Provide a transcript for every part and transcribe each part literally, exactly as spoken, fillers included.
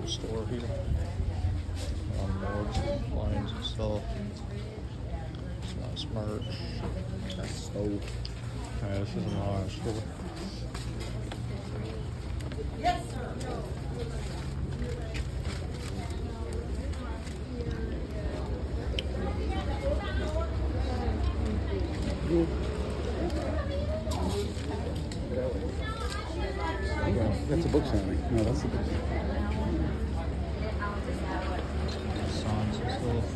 little store here. Um, mugs and planes and stuff. Nice merch. That's so. Yeah, this is a nice store. Yes, sir. That's a book signing. No, that's a book signing. Signs and stuff.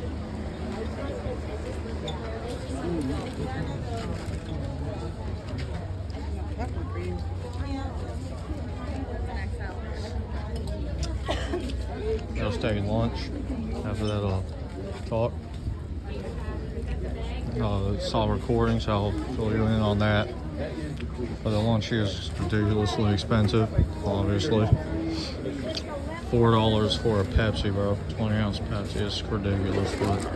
Just taking lunch after that uh, talk. Uh, saw recording, so I'll fill you in on that. But the lunch here is ridiculously expensive, obviously. Four dollars for a Pepsi, bro. Twenty ounce Pepsi is ridiculous, but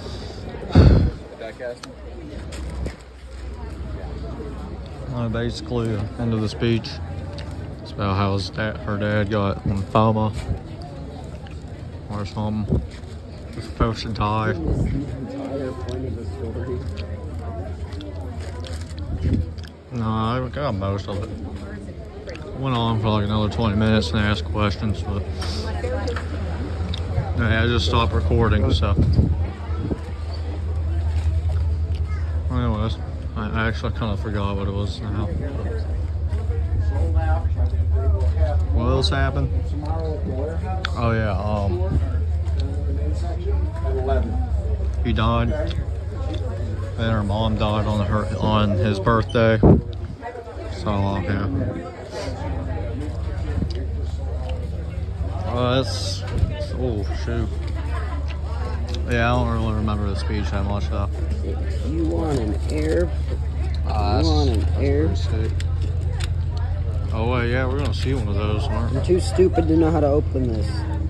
uh, basically, the end of the speech. It's about how his dad, her dad got lymphoma or something. With supposed to die. The entire point of the story. No, I got most of it. Went on for like another twenty minutes and asked questions, but yeah, I just stopped recording, so. Anyways, I actually kind of forgot what it was now. What else happened? Oh yeah, um, he died. Then her mom died on her on his birthday. So uh, yeah. Uh, that's oh shoot. Yeah, I don't really remember the speech that much though. If you want an air, Uh, you want an air. Oh wait, yeah, we're gonna see one of those, aren't we? I'm too stupid to know how to open this.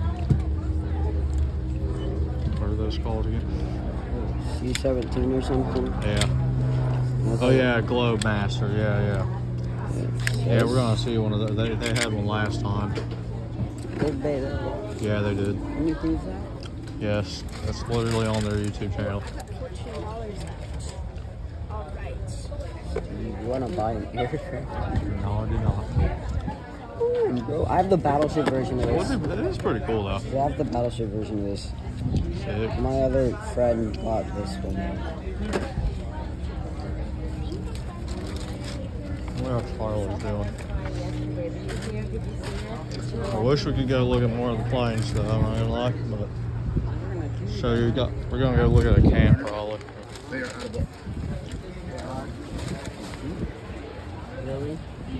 What are those called again? C seventeen or something. Yeah. Oh yeah, Globe Master. Yeah, yeah. Yeah, we're gonna see one of those. They, they had one last time. Did they though? Yeah, they did. Can you prove that? Yes, that's literally on their YouTube channel. You want to buy an aircraft? No, I do not. Ooh, bro, I have the Battleship version of Well, this. it is pretty cool though. Yeah, I have the Battleship version of this. Sick. My other friend bought this one. What else Farley's doing? I wish we could go look at more of the planes though, I'm not gonna lie, but so you got we're gonna go look at a camp probably. Really?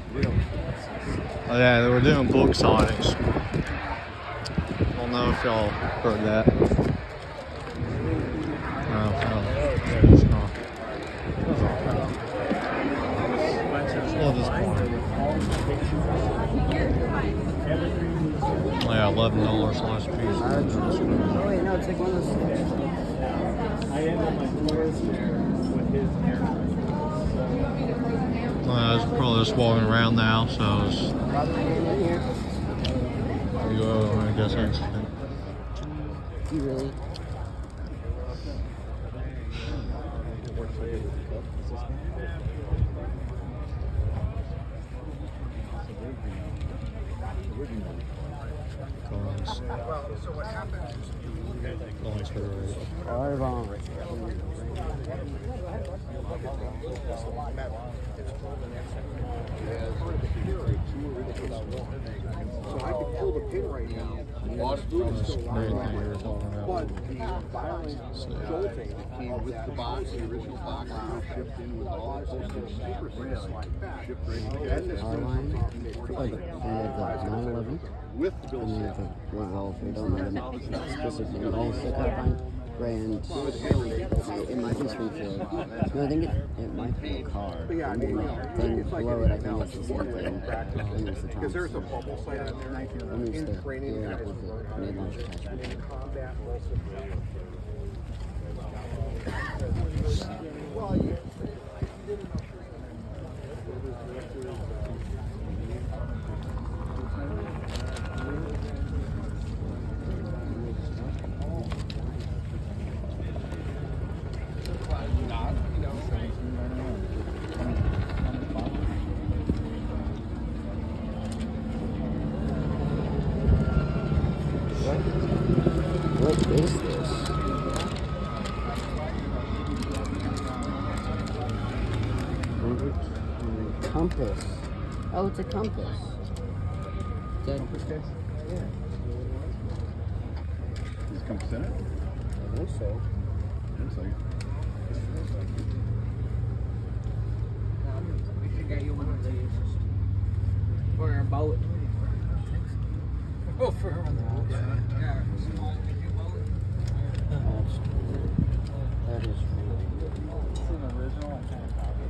Oh yeah, they were doing book signings. I don't know if y'all heard that. No, no, it's not. Love this part. Oh yeah, eleven dollars last piece. Oh wait, no, it's like one of those things. Uh, I was probably just walking around now, so I was. You go, I guess I You really? So what happens is Or wrong. So I could pull the pin right now. But the violent jolting that came with the box, the original box, that was shipped in with all this super like that. Shipped right in. And this Our line, like, we have the nine eleven, with the and bill we have the Revolve. We don't know the specific name. I still can't find Grand. It might be Springfield. No, I think it, it might be a car. Yeah, I And mean, then, then below it, I think it's the same thing. And there's the because there's a Thompson. bubble site out there. And there's In the training, air that is with the work. mid-launch attachment. In combat, also. Well, you. What is this? Compass. Oh, it's a compass. Is that compass case? Yeah. Does it compass in it? I think so. Looks like it. We should get you one of these for our boat. Oh, for her. Yeah. Yeah. Small medium boat. That's cool. That is cool. It's an original. I can't copy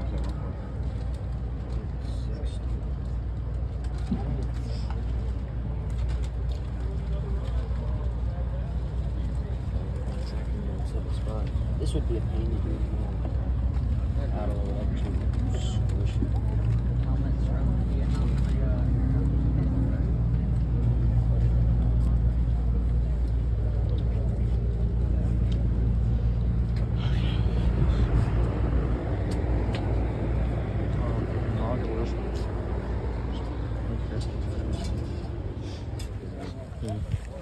This would be a pain to do out of the way to squish it. Helmets from Vietnam. Binoculars. Okay.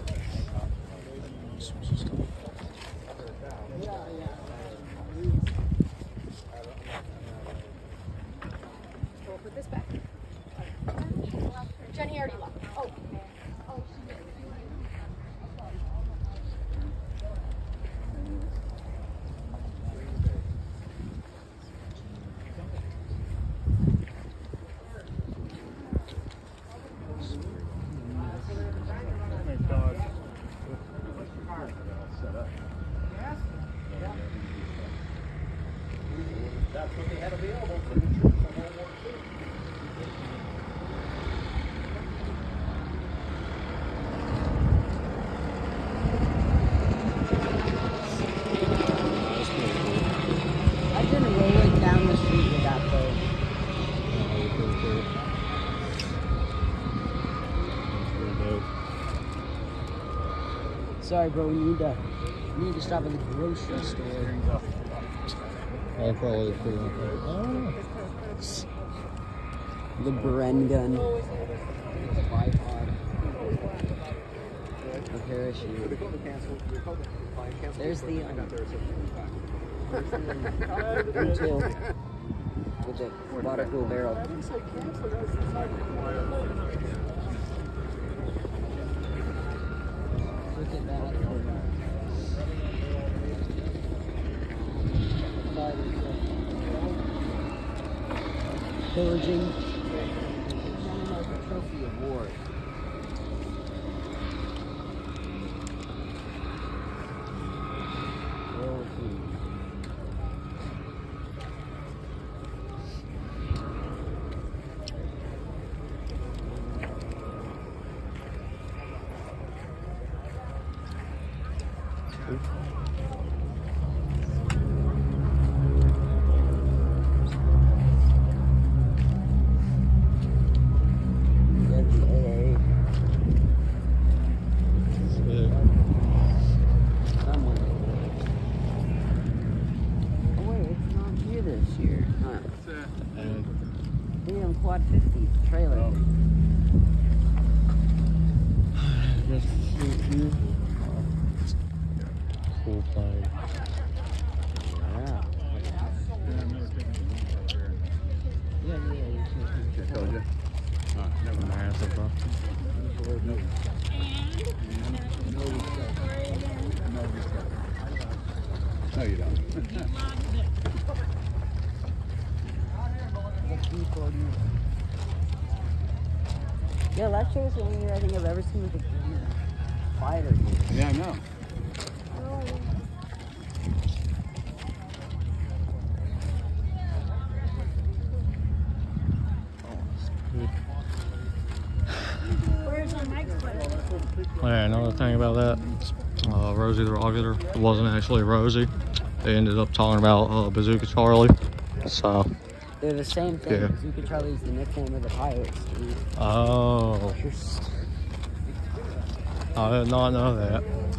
We'll put this back. Jenny already left. Oh. Oh, she did. That's what they had available. I've been rolling down the street with that though. Sorry, bro. We need to we need to stop at the grocery store. I'll probably put it on there. Oh. The Bren gun. Bipod. A parachute. There's the um, until with the water cool barrel. Look at that. Pillaging. Trophy award. World Food. Quad fifty trailer. Oh. Just cool plane. Yeah. Yeah, yeah, yeah. I told you. Uh, never mind. Massive, bro. No. No respect. No respect. No, you don't. Yeah, last year was the only year I think I've ever seen like a green fighter. Yeah, I know. Yeah, another thing about that, uh, Rosie the Rocketer, it wasn't actually Rosie. They ended up talking about uh, Bazooka Charlie. So they're the same thing. Yeah. Bazooka Charlie is the nickname of the pirates, dude. Oh, I did not know that.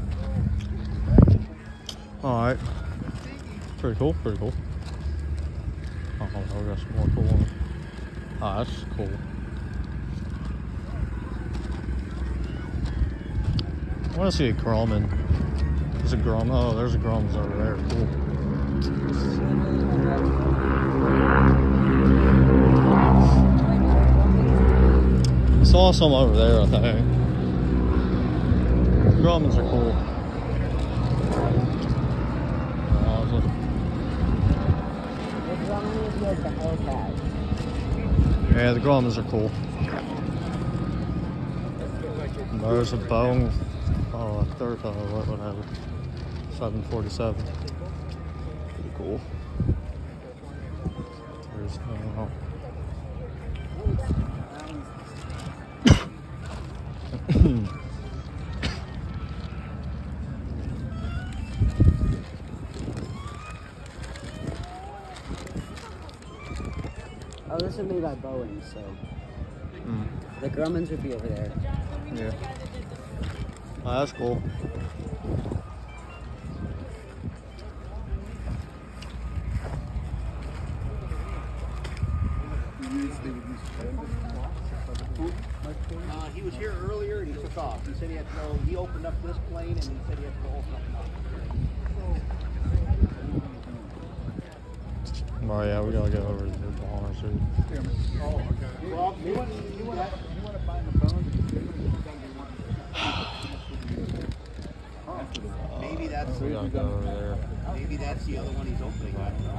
All right, pretty cool, pretty cool. Oh, we got some more cool ones. Oh, that's cool. I want to see a Grumman. There's a Grumman. Oh, there's a Grumman's over there. Cool. I saw some over there, I think. Grummans are cool. Honestly. Yeah, the Grummans are cool. There's a bone. Oh, a third, uh, what, whatever. seven forty-seven. Pretty cool. There's, I don't know. Oh, this is made by Boeing, so Mm. the Grummans would be over there. Yeah. Oh, that's cool. Uh, he was here earlier and he took off. He said he had to go, he opened up this plane and he said he had to go open something up. Oh yeah, we gotta go over to the barn too. Well, you want, you want, to, you want to find the phone? Maybe that's, We gotta go over there. maybe that's the other one he's opening. I don't know.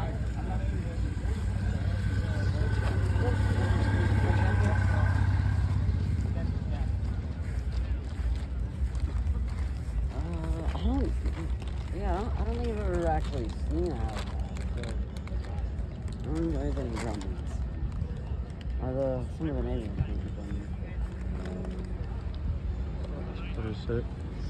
Uh, I don't. Yeah, I don't, I don't think I've ever actually seen a house. So, I don't think there's any Grummans. Or the some of the neighbors think of them. Pretty sick.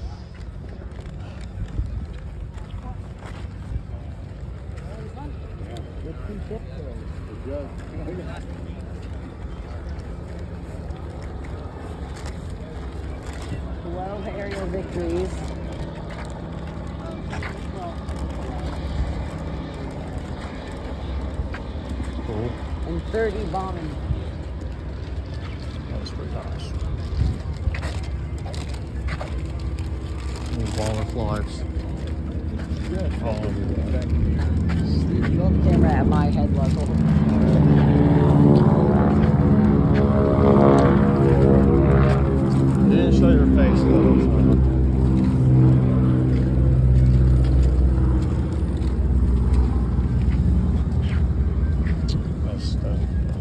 twelve aerial victories. Cool. And thirty bombing. That was pretty nice. These bomber flights. The camera at my head level. You didn't show your face though. So. That's stuff.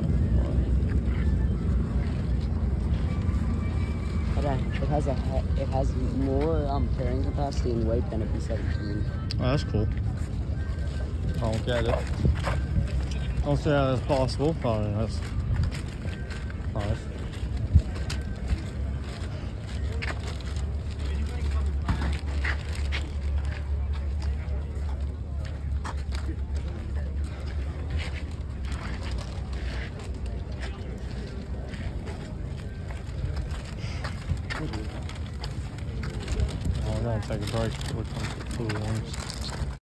But uh, it has a he- it has more um, carrying capacity and weight than a B seventeen. Oh, that's cool. I don't get it. Don't see how that's possible. I mean, that's nice. I'm gonna take a break. We'll come to the cool ones.